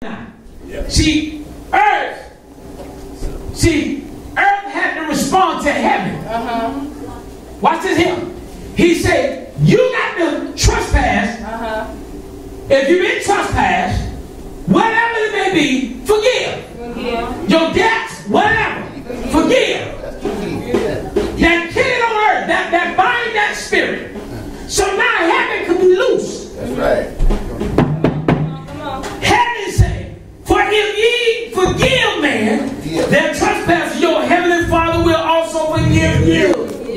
See, earth had to respond to heaven. Watch this here. He said, you got to trespass. If you've been trespassed, whatever it may be, forgive. Your debts, whatever, forgive. That kid on earth, that bind that spirit. So now heaven can be loose. That's right. Heaven said, for if ye forgive man, their trespasses, your heavenly Father will also forgive you.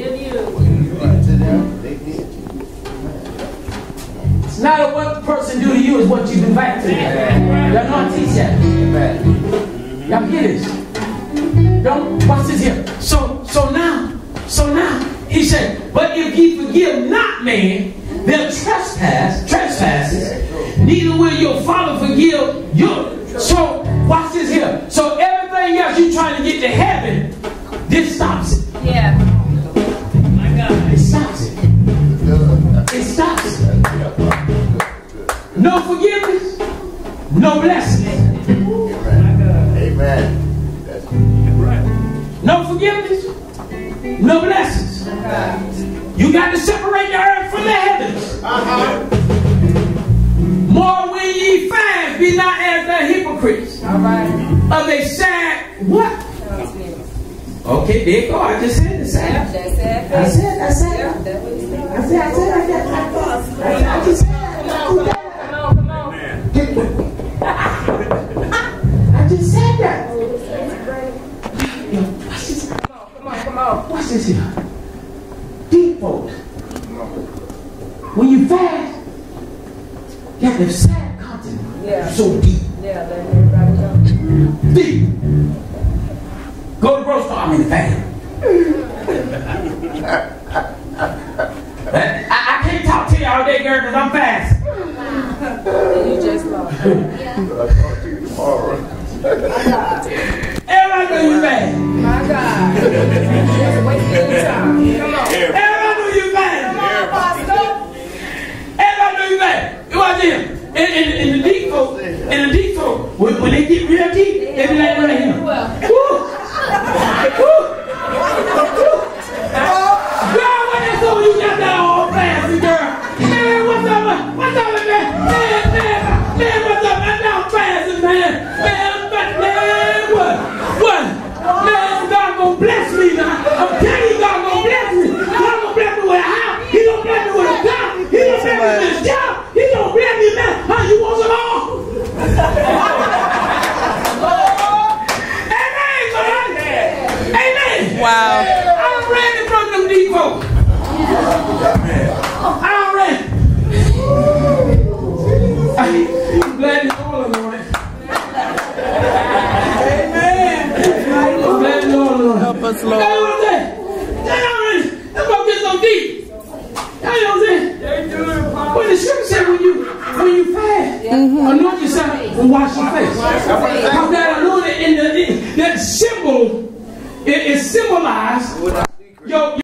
It's not what the person do to you, it's what you do back to them. Y'all know I teach that. Y'all hear this? Don't watch this here. So now, he said, but if ye forgive not man their trespasses, neither will your Father forgive you. So watch this here. So everything else you trying to get to heaven, this stops it. Yeah. My God. It stops it. It stops it. No forgiveness, no blessings. Amen. That's right. No forgiveness, no blessings. You got to separate the earth from the heavens. More when ye fast, be not as the hypocrites. Of a sad what? Okay, there you go. I just said the sad. I said. I just said that. Come on. Watch this here. Deep folks. When you fast, you have the sad content. So deep. Deep. Go to the grocery store. I'm in the fast. I can't talk to you all day, girl, because I'm fast. You just lost. I'll talk to you tomorrow. Everybody know you fast. My God. Just wasting your time. Come on. Everybody know you fast. Come on, Pastor. Everybody know you fast. Watch this. In the deep folk, when they get real deep, they be like right here. Woo! Girl, when they saw you got that all fast, girl. Man, what's up, man? What's up, man, what's up, man? I'm fast, man. What? Man, God gonna bless me now. I'm telling you, God gonna bless me. God gonna bless me with a house. He gonna bless me with a car. He gonna bless me with a job. He gonna bless me, man. How you want some more? Amen. Wow. I'm ready from them deep folks. I'm ready. I'm glad it's all in on it. Amen. I'm glad it's all in on it. Help us, Lord. You know what I'm saying? Let's go get some deep. You know what I'm saying? When the scripture said when you fast, anoint yourself and wash your face. Because that anointing in that symbol, it symbolized